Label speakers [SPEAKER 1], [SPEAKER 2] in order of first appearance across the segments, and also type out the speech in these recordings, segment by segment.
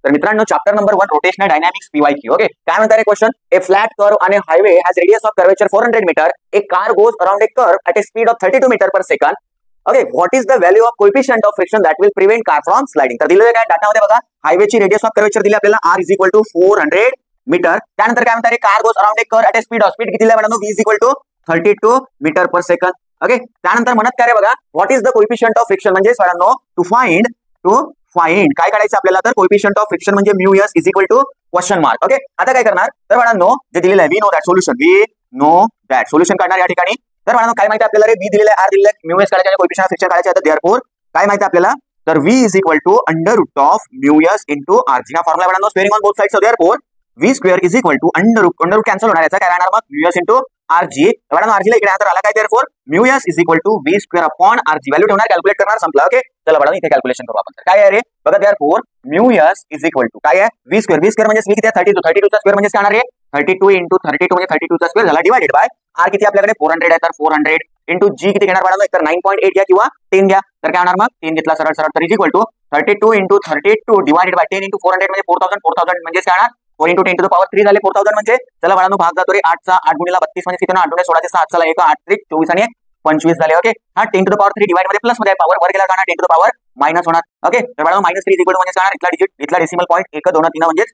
[SPEAKER 1] तर मित्रांनो chapter number 1 rotational dynamics PYQ. Okay, काय म्हणतात रे question? A flat curve on a highway has radius of curvature 400 metre. A car goes around a curve at a speed of 32 metre per second. Okay, what is the value of coefficient of friction that will prevent car from sliding. तर दिलेलं काय data मध्ये बघा, हायवेची radius of curvature दिली आपल्याला r is equal to 400 metre. त्यानंतर काय म्हणतात रे, car goes around a curve at a speed of speed किती आहे म्हणतो, v is equal to 32 metre per second. Okay, त्यानंतर म्हणत काय रे बघा, what is the coefficient of friction म्हणजे मित्रांनो टू फाइंड काय करायचं आपल्याला, तर कोएफिशियंट ऑफ फ्रिक्शन म्हणजे mu s is equal to question mark. Okay, आता काय करणार, तर मित्रांनो जे दिलेलं आहे वी नो दॅट सोल्युशन काढणार या ठिकाणी. तर मित्रांनो काय माहिती आपल्याला रे, वी दिलेलं आहे, आर दिलेलं आहे, म्यू एस काढायचं आणि कोएफिशियंट ऑफ फ्रिक्शन काढायचं आहे. तर देअरफॉर काय माहिती आपल्याला, तर v is equal to under root of mu s into R G. हा फॉर्म्युला मित्रांनो squaring on both sides. Therefore v square is equal to under root cancel होणार, याचा काय राहणार मग म्यू एस इंटू आरजी. मित्रांनो आरजी ला इकडे आला काय, therefore mu s is equal to v square upon R G. Value ठेवणार, कॅल्क्युलेट करणार, संपला. ओके, चला मित्रांनो इथे कॅल्क्युलेशन करू आपण. काय आहे रे बघा, therefore mu s is equal to काय आहे, v स्क्वेअर म्हणजे v किती आहे 32 चा स्क्वेअर म्हणजे काय होणार रे 32 इंटू 32 म्हणजे 32 चा स्क्वेअर झाला, डिवाइडेड बाय आर किती आपल्याकडे 400 आहे, तर 400 इंटू जी किती घेणार मित्रांनो, तर 9.8 घ्या किंवा 10 घ्या. तर काय होणार मग 10 घेतला सरळ तर is equal to 32 into 32 divided by 10 into 400 म्हणजे 4000 म्हणजे काय होणार 4 इंटू 10 टू द पॉवर 3 झाले 4000. म्हणजे चला मित्रांनो भाग जातो रे 8 चा 8 गुणिले 32 म्हणजे किती ना 8 16 चे 7 चला 1 8 3 24 आणि 25 झाले. ओके, हा 10 टू द पॉवर 3 डिवाइड मध्ये प्लस मध्ये पॉवर वर गेला जाणार 10 टू द पॉवर मायनस होणार. ओके, तर मित्रांनो -3 इज इक्वल टू म्हणजे काय इथला डिजिट इथला डेसिमल पॉइंट 1 2 3 म्हणजे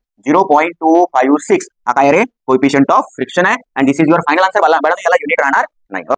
[SPEAKER 1] 0.256. हा काय रे कोएफिशियंट ऑफ फ्रिक्शन आहे. And this is your final answer. मला याला युनिट राहणार नाही.